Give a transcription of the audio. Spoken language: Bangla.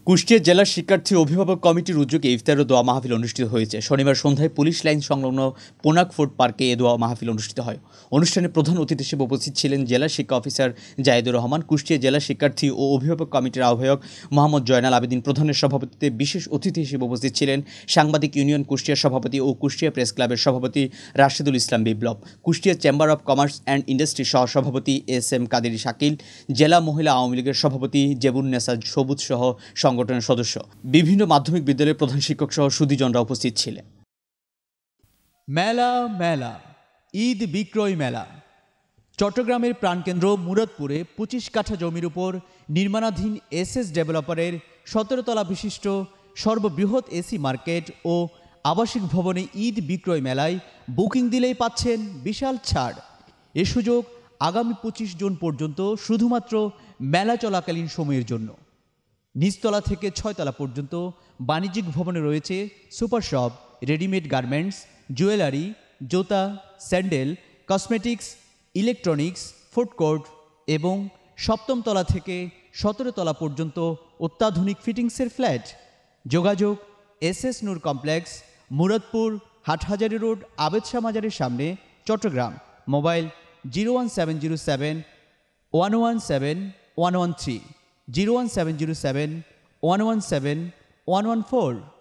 কুষ্টিয়া জেলার শিক্ষার্থী অভিভাবক কমিটির উদ্যোগে ইফতার ও দোয়া মাহফিল অনুষ্ঠিত হয়েছে। শনিবার সন্ধ্যায় পুলিশ লাইন সংলগ্ন পোনাক ফোর্ট পার্কে এ দোয়া মাহফিল অনুষ্ঠিত হয়। অনুষ্ঠানে প্রধান অতিথি হিসেবে উপস্থিত ছিলেন জেলা শিক্ষা অফিসার জায়েদুর রহমান, কুষ্টিয়া জেলা শিক্ষার্থী ও অভিভাবক কমিটির আহ্বায়ক মোহাম্মদ জয়নাল আবেদিন প্রধানের সভাপতিত্বে বিশেষ অতিথি হিসেবে উপস্থিত ছিলেন সাংবাদিক ইউনিয়ন কুষ্টিয়ার সভাপতি ও কুষ্টিয়া প্রেস ক্লাবের সভাপতি Rashedul Islam Biplob, Kushtia chamber of commerce and industry সহসভাপতি এস.এম. কাদেরী শাকিল, জেলা মহিলা আওয়ামী লীগের সভাপতি জেবুন্নেসা সবুজ সহ সংগঠনের সদস্য, বিভিন্ন মাধ্যমিক বিদ্যালয়ের প্রধান শিক্ষক সহ সুধীজনরা উপস্থিত ছিলেন। মেলা মেলা ঈদ বিক্রয় মেলা চট্টগ্রামের প্রাণকেন্দ্র মুরাদপুরে ২৫ কাঠা জমির উপর নির্মাণাধীন এসএস ডেভেলপারের ১৭ তলা বিশিষ্ট সর্ববৃহৎ এসি মার্কেট ও আবাসিক ভবনে ঈদ বিক্রয় মেলায় বুকিং দিলেই পাচ্ছেন বিশাল ছাড়। এ সুযোগ আগামী ২৫ জুন পর্যন্ত শুধুমাত্র মেলা চলাকালীন সময়ের জন্য। নিচতলা থেকে ৬ তলা পর্যন্ত বাণিজ্যিক ভবনে রয়েছে super shop, readymade garments, jewellery, জুতা, sandal, cosmetics, electronics, food court এবং ৭ম তলা থেকে ১৭ তলা পর্যন্ত অত্যাধুনিক ফিটিংসের ফ্ল্যাট। যোগাযোগ S S Noor complex, Muradpur, Hathazari road, Abed Shah মাজারের সামনে, চট্টগ্রাম। মোবাইল 01707 117 113, 01707 117 114।